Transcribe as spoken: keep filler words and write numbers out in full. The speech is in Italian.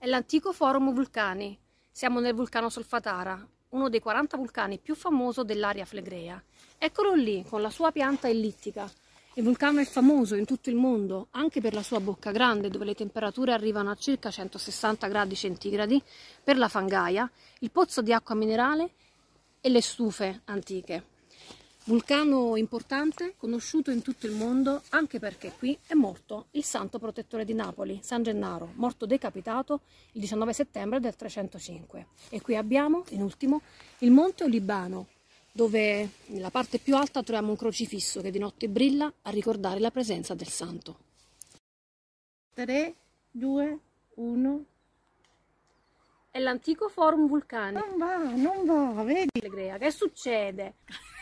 l'antico Forum Vulcani. Siamo nel vulcano Solfatara, uno dei quaranta vulcani più famosi dell'area flegrea. Eccolo lì, con la sua pianta ellittica. Il vulcano è famoso in tutto il mondo, anche per la sua bocca grande, dove le temperature arrivano a circa centosessanta gradi centigradi, per la fangaia, il pozzo di acqua minerale e le stufe antiche. Vulcano importante, conosciuto in tutto il mondo, anche perché qui è morto il santo protettore di Napoli, San Gennaro, morto decapitato il diciannove settembre del trecentocinque. E qui abbiamo, in ultimo, il Monte Olibano, dove nella parte più alta troviamo un crocifisso che di notte brilla a ricordare la presenza del santo. tre, due, uno. È l'antico Forum Vulcani. Non va, non va, vedi? Che succede?